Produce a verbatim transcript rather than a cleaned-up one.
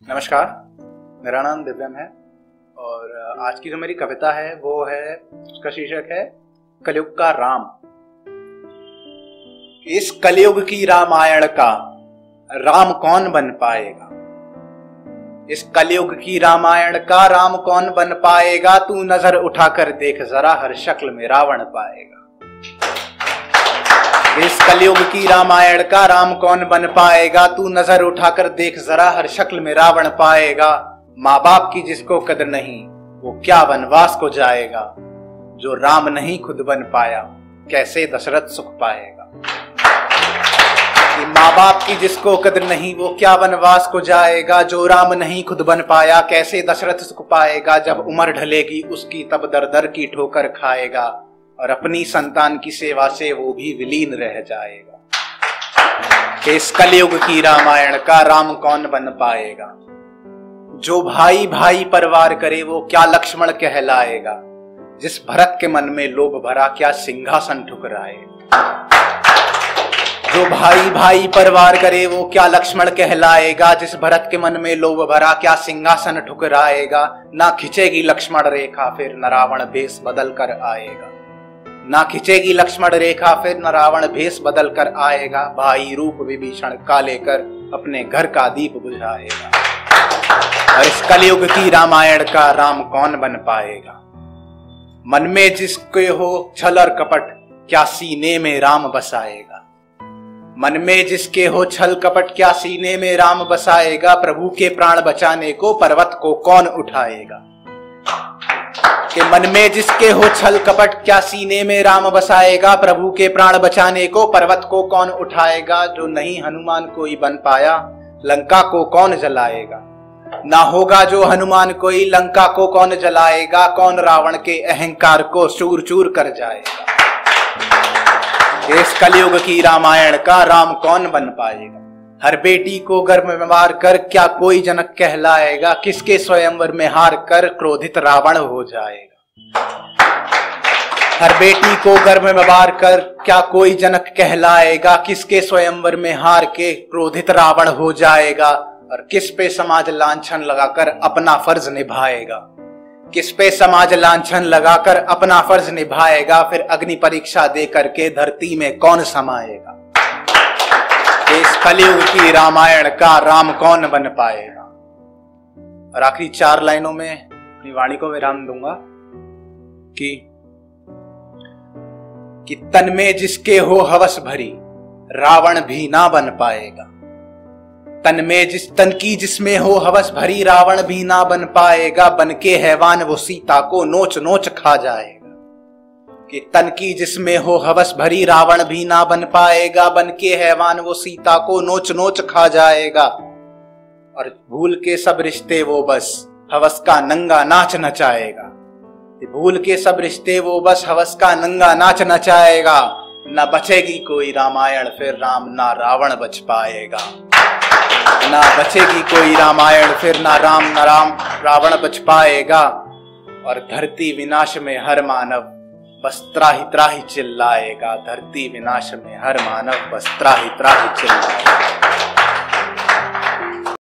नमस्कार, मेरा नाम दिव्यम है और आज की जो मेरी कविता है वो है, उसका शीर्षक है कलयुग का राम। इस कलयुग की रामायण का राम कौन बन पाएगा? इस कलयुग की रामायण का राम कौन बन पाएगा? तू नजर उठाकर देख जरा, हर शक्ल में रावण पाएगा। इस कलयुग की रामायण का राम कौन बन पाएगा? तू नजर उठाकर देख जरा, हर शक्ल में रावण पाएगा। माँ बाप की जिसको कदर नहीं, वो क्या वनवास को जाएगा? जो राम नहीं खुद बन पाया, कैसे दशरथ सुख पाएगा? माँ बाप की जिसको कदर नहीं, वो क्या वनवास को जाएगा? जो राम नहीं खुद बन पाया, कैसे दशरथ सुख पाएगा? जब उम्र ढलेगी उसकी, तब दर दर की ठोकर खाएगा और अपनी संतान की सेवा से वो भी विलीन रह जाएगा। कि इस कलयुग की रामायण का राम कौन बन पाएगा? जो भाई भाई परवार करे, वो क्या लक्ष्मण कहलाएगा? जिस भरत के मन में लोभ भरा, क्या सिंहासन ठुकराएगा? जो भाई भाई परवार करे, वो क्या लक्ष्मण कहलाएगा? जिस भरत के मन में लोभ भरा, क्या सिंहासन ठुकराएगा? ना खिंचेगी लक्ष्मण रेखा, फिर न रावण भेष बदल कर आएगा। ना खिंचेगी लक्ष्मण रेखा, फिर न रावण भेष बदल कर आएगा। भाई रूप विभीषण का लेकर अपने घर का दीप बुझाएगा। और इस कलयुग की रामायण का राम कौन बन पाएगा? मन में जिसके हो छल और कपट, क्या सीने में राम बसाएगा? मन में जिसके हो छल कपट, क्या सीने में राम बसाएगा? प्रभु के प्राण बचाने को पर्वत को कौन उठाएगा? कि मन में जिसके हो छल कपट, क्या सीने में राम बसाएगा? प्रभु के प्राण बचाने को पर्वत को कौन उठाएगा? जो नहीं हनुमान कोई बन पाया, लंका को कौन जलाएगा? ना होगा जो हनुमान कोई, लंका को कौन जलाएगा? कौन रावण के अहंकार को चूर चूर कर जाएगा? इस कलयुग की रामायण का राम कौन बन पाएगा? हर बेटी को गर्भ में मार कर, क्या कोई जनक कहलाएगा? किसके स्वयंवर में हार कर क्रोधित रावण हो जाएगा? हर बेटी को गर्भ में मार कर, क्या कोई जनक कहलाएगा? किसके स्वयंवर में हार के क्रोधित रावण हो जाएगा? और किस पे समाज लांछन लगाकर अपना फर्ज निभाएगा? किस पे समाज लांछन लगाकर अपना फर्ज निभाएगा? फिर अग्नि परीक्षा दे करके धरती में कौन समाएगा? इस कलयुग की रामायण का राम कौन बन पाएगा? और आखिरी चार लाइनों में अपनी वाणी को विराम दूंगा कि कि तन में जिसके हो हवस भरी, रावण भी ना बन पाएगा। तन में जिस तन की जिसमें हो हवस भरी, रावण भी ना बन पाएगा। बन के हैवान वो सीता को नोच नोच खा जाएगा। कि तन की जिसमें हो हवस भरी, रावण भी ना बन पाएगा। बन के हैवान वो सीता को नोच नोच खा जाएगा। और भूल के सब रिश्ते वो बस हवस का नंगा नाच नचाएगा। भूल के सब रिश्ते वो बस हवस का नंगा नाच नचाएगा। ना बचेगी कोई रामायण, फिर राम ना रावण बच पाएगा। ना बचेगी कोई रामायण, फिर ना राम ना राम रावण बच पाएगा। और धरती विनाश में हर मानव बस त्राही त्राही चिल्लाएगा। धरती विनाश में हर मानव बस त्राही त्राही चिल्लाएगा।